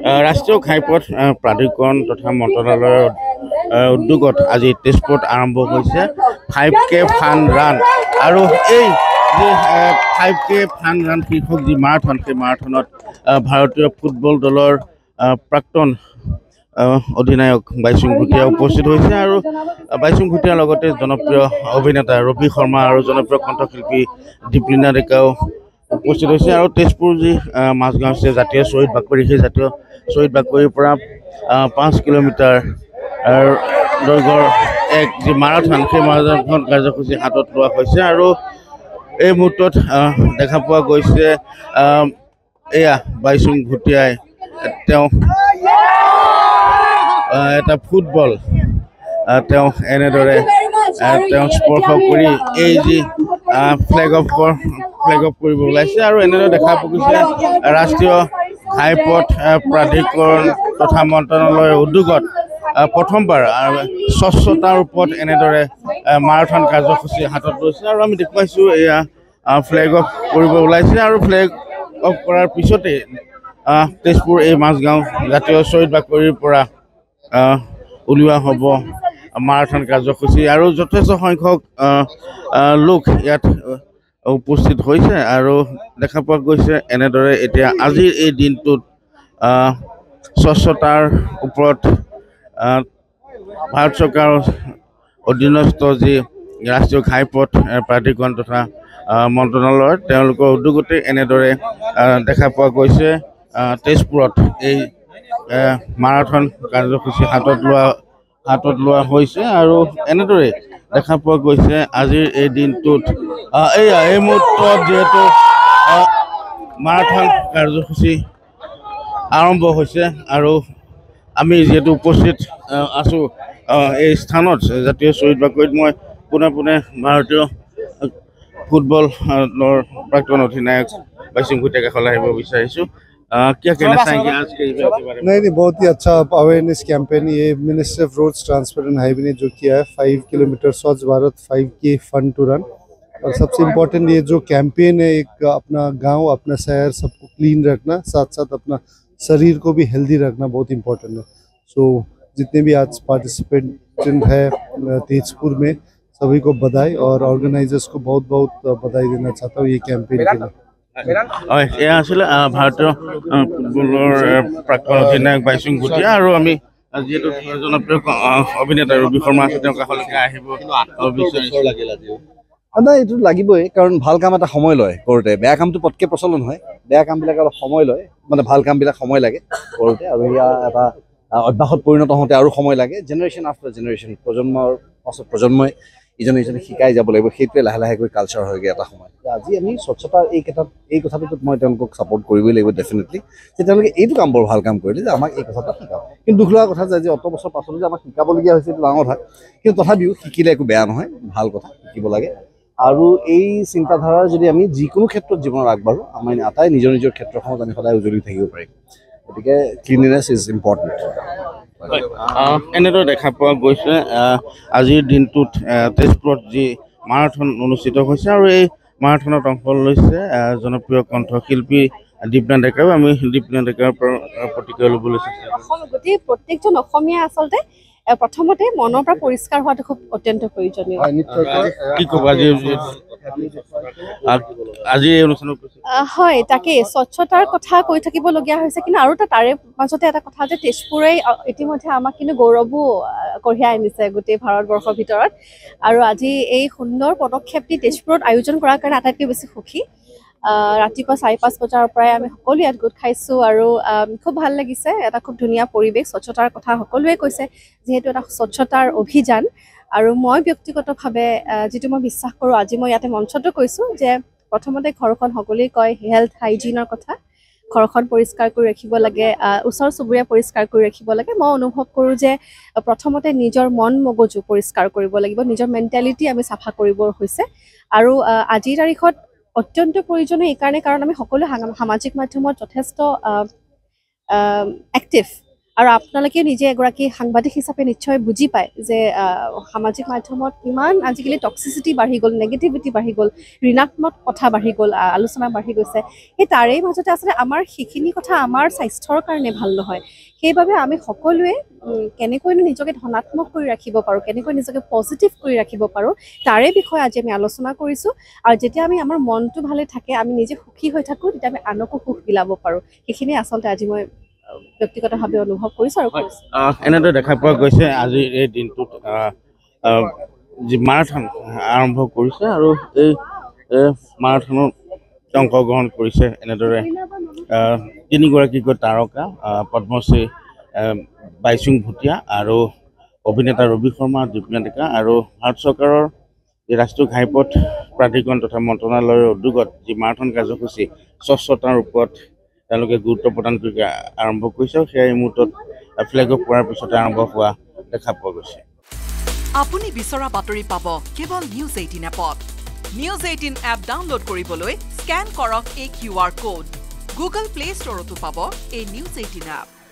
ৰাষ্ট্ৰীয় ঘাইপথ প্ৰাধিকৰণ তথা মন্ত্ৰণালয়ৰ উদ্যোগত আজি তেজপুৰত আৰম্ভ হৈছে 5K ফান ৰান আৰু এই যে 5K ফান ৰান শীৰ্ষক যি মাৰাথন সেই মাৰাথনত ভাৰতীয় ফুটবল দলৰ প্ৰাক্তন অধিনায়ক বাইচুং ভুটিয়া উপস্থিত হৈছে আৰু বাইচুং ভুটিয়াৰ লগতে জনপ্ৰিয় অভিনেতা ৰবি শৰ্মা আৰু জনপ্ৰিয় কণ্ঠশিল্পী দীপলিনা ডেকাও উপস্থিত হৈছে আৰু তেজপুৰ যি মাজগাঁও আছে জাতীয় শ্বহীদ বাকৰি সেই জাতীয় শ্বহীদ বাকৰিৰ পৰা 5 কিলোমিটাৰ দৈৰ্ঘ্যৰ এক যি মাৰাথন সেই মাৰাথন কাৰ্যসূচী হাতত লোৱা হৈছে আৰু এই মুহূৰ্তত দেখা পোৱা গৈছে এয়া বাইচুং ভুটিয়াই তেওঁ এটা ফুটবল তেওঁ এনেদৰে তেওঁ স্পৰ্শ কৰি এই যি ফ্লেগ অফ কৰিব ওলাইছে আৰু এনেদৰে দেখা গৈছে ৰাষ্ট্ৰীয় ঘাইপথ প্ৰাধিকৰণ তথা মন্ত্ৰণালয়ৰ উদ্যোগত প্ৰথমবাৰ স্বচ্ছতাৰ ওপৰত এনেদৰে মাৰাথন কাৰ্যসূচী হাতত লৈছে আৰু আমি দেখুৱাইছোঁ এয়া ফ্লেগ অফ কৰিব ওলাইছে আৰু ফ্লেগ অফ কৰাৰ পিছতেই তেজপুৰ এই মাজগাঁও জাতীয় শ্বহীদ বাকৰিৰ পৰা উলিওৱা হ'ব মাৰাথন কাৰ্যসূচী আৰু যথেষ্ট সংখ্যক লোক ইয়াত উপস্থিত হৈছে আৰু দেখা পোৱা গৈছে এনেদৰে এতিয়া আজিৰ এই দিনটোত স্বচ্ছতাৰ ওপৰত ভাৰত চৰকাৰৰ অধীনস্থ যি ৰাষ্ট্ৰীয় ঘাইপথ প্ৰাধিকৰণ তথা মন্ত্ৰণালয়ৰ তেওঁলোকৰ উদ্যোগতে এনেদৰে দেখা পোৱা গৈছে তেজপুৰত এই মাৰাথন কাৰ্যসূচী হাতত লোৱা হৈছে আৰু এনেদৰে দেখা পোৱা গৈছে আজিৰ এই দিনটোত এই মুহূৰ্তত যিহেতু মাৰাথন কাৰ্যসূচী আৰম্ভ হৈছে আৰু আমি যিহেতু উপস্থিত আছোঁ এই স্থানত জাতীয় শ্বহীদ বাকৰিত মই পোনে ভাৰতীয় ফুটবলৰ প্ৰাক্তন অধিনায়ক বাইচুং ভুটিয়াৰ কাষলৈ আহিব বিচাৰিছোঁ क्या कहना चाहेंगे आज के इवेंट के बारे में? नहीं बहुत ही अच्छा अवेयरनेस कैंपेन ये ministry of roads transport and highway ने जो किया है 5 किलोमीटर स्वच्छ Bharat 5K fun to run और सबसे इम्पोर्टेंट ये जो कैंपेन है एक अपना गांव अपना शहर सबको क्लीन रखना साथ साथ अपना शरीर को भी हेल्दी रखना बहुत इम्पोर्टेंट है। सो जितने भी आज पार्टिसिपेंट है तेजपुर में सभी को बधाई और ऑर्गेनाइजर्स को बहुत बधाई देना चाहता हूँ ये कैंपेन के लिए। এয়া আছিলে ভাৰতীয় ফুটবলৰ প্ৰাক্তন অধিনায়ক বাইচুং ভুটিয়া আৰু আমি যিহেতু জনপ্ৰিয় অভিনেতা ৰবি শৰ্মা আছে তেওঁ কাষলৈকে আহিব নাই এইটো লাগিবই কাৰণ ভাল কাম এটা সময় লয় কৰোঁতে বেয়া কামটো পটকৈ প্ৰচলন হয় বেয়া কামবিলাক অলপ সময় লয় মানে ভাল কামবিলাক সময় লাগে কৰোঁতে আৰু এয়া এটা অভ্যাসত পৰিণত হওঁতে আৰু সময় লাগে জেনেৰেশ্যন আফটাৰ জেনেৰেশ্যন প্ৰজন্মৰ পাছত প্ৰজন্মই ইজনে শিকাই যাব লাগিব সেইটোৱে লাহে লাহেকৈ কালচাৰ হয়গৈ এটা সময় আজি আমি স্বচ্ছতাৰ এই কথাটোত মই তেওঁলোকক ছাপোৰ্ট কৰিবই লাগিব ডেফিনেটলি যে তেওঁলোকে এইটো কাম বৰ ভাল কাম কৰিলে যে আমাক এই কথাটো শিকাওক কিন্তু দুখ লগা কথা যে অত বছৰ পাছত যে আমাক শিকাবলগীয়া হৈছে এইটো ডাঙৰ কথা কিন্তু তথাপিও শিকিলে একো বেয়া নহয় ভাল কথা শিকিব লাগে আৰু এই চিন্তাধাৰাৰ যদি আমি যিকোনো ক্ষেত্ৰত জীৱনত আগবাঢ়ো আমি আটাই নিজৰ ক্ষেত্ৰখনত আমি সদায় উজ্জ্বলি থাকিব পাৰিম গতিকে ক্লিনলিনেছ ইজ ইম্পৰ্টেণ্ট এনেদৰে দেখা পোৱা গৈছে আজিৰ দিনটোত তেজপুৰত যি মাৰাথন অনুষ্ঠিত হৈছে আৰু এই মাৰাথনত অংশ লৈছে জনপ্ৰিয় কণ্ঠশিল্পী দীপলিনা ডেকাও আমি দীপলিনা ডেকাৰ পৰা প্ৰতিক্ৰিয়া ল'বলৈ চেষ্টা গোটেই প্ৰত্যেকজন অসমীয়া আচলতে প্ৰথমতে মনৰ পৰা পৰিষ্কাৰ হোৱাটো খুব অত্যন্ত প্ৰয়োজনীয় কি ক'ব আজি এই অনুষ্ঠানত হয় তাকে স্বচ্ছতাৰ কথা কৈ থাকিবলগীয়া হৈছে কিন্তু আৰু তাৰে মাজতে এটা কথা যে তেজপুৰে ইতিমধ্যে আমাক কিন্তু গৌৰৱো কঢ়িয়াই আনিছে গোটেই ভাৰতবৰ্ষৰ ভিতৰত আৰু আজি এই সুন্দৰ পদক্ষেপটি তেজপুৰত আয়োজন কৰাৰ কাৰণে আটাইতকৈ বেছি সুখী ৰাতিপুৱা 4-5 বজাৰ পৰাই আমি সকলো ইয়াত গোট খাইছোঁ আৰু খুব ভাল লাগিছে এটা খুব ধুনীয়া পৰিৱেশ স্বচ্ছতাৰ কথা সকলোৱে কৈছে যিহেতু এটা স্বচ্ছতাৰ অভিযান আৰু মই ব্যক্তিগতভাৱে যিটো মই বিশ্বাস কৰোঁ আজি মই ইয়াতে মঞ্চতো কৈছোঁ যে প্ৰথমতে ঘৰখন সকলোৱে কয় হেল্থ হাইজিনৰ কথা ঘৰখন পৰিষ্কাৰ কৰি ৰাখিব লাগে ওচৰ চুবুৰীয়া পৰিষ্কাৰ কৰি ৰাখিব লাগে মই অনুভৱ কৰোঁ যে প্ৰথমতে নিজৰ মন মগজু পৰিষ্কাৰ কৰিব লাগিব নিজৰ মেণ্টেলিটি আমি চাফা কৰিব হৈছে আৰু আজিৰ তাৰিখত অত্যন্ত প্ৰয়োজনীয় এইকাৰণে কাৰণ আমি সকলো সামাজিক মাধ্যমত যথেষ্ট এক্টিভ আৰু আপোনালোকে নিজে এগৰাকী সাংবাদিক হিচাপে নিশ্চয় বুজি পায় যে সামাজিক মাধ্যমত কিমান আজিকালি টক্সিচিটি বাঢ়ি গ'ল, নেগেটিভিটি বাঢ়ি গ'ল, ঋণাত্মক কথা বাঢ়ি গ'ল, আলোচনা বাঢ়ি গৈছে। সেই তাৰেই মাজতে আচলতে আমাৰ সেইখিনি কথা আমাৰ স্বাস্থ্যৰ কাৰণে ভাল নহয়। সেইবাবে আমি সকলোৱে কেনেকৈনো নিজকে ধনাত্মক কৰি ৰাখিব পাৰোঁ, কেনেকৈ নিজকে পজিটিভ কৰি ৰাখিব পাৰোঁ, তাৰে বিষয়ে আজি আমি আলোচনা কৰিছোঁ। আৰু যেতিয়া আমি আমাৰ মনটো ভালে থাকে, আমি নিজে সুখী হৈ থাকোঁ, তেতিয়া আমি আনকো সুখ বিলাব পাৰোঁ। সেইখিনি আচলতে আজি মই ব্যক্তিগতভাৱে অনুভৱ কৰিছোঁ আৰু কৰিছোঁ। এনেদৰে দেখা পোৱা গৈছে আজিৰ এই দিনটোত যি মাৰাথন আৰম্ভ কৰিছে আৰু এই মাৰাথনত অংশগ্ৰহণ কৰিছে এনেদৰে তিনিগৰাকীকৈ তাৰকা পদ্মশ্ৰী বাইচুং ভুটীয়া আৰু অভিনেতা ৰবি শৰ্মা, দীপলিনা ডেকা আৰু ভাৰত চৰকাৰৰ যি ৰাষ্ট্ৰীয় ঘাইপথ প্ৰাধিকৰণ তথা মন্ত্ৰণালয়ৰ উদ্যোগত যি মাৰাথন কাৰ্যসূচী স্বচ্ছতাৰ ওপৰত তেওঁলোকে গুৰুত্ব প্ৰদান কৰি আৰম্ভ কৰিছে। সেয়া এই মুহূৰ্তত ফ্লেগ অফ কৰাৰ পিছতে আৰম্ভ হোৱা দেখা পোৱা গৈছে। আপুনি বিচৰা বাতৰি পাব কেৱল নিউজ 18 এপত। নিউজ 18 এপ ডাউনলোড কৰিবলৈ স্কেন কৰক এই QR কোড। গুগল প্লে ষ্টৰতো পাব এই নিউজ 18 এপ।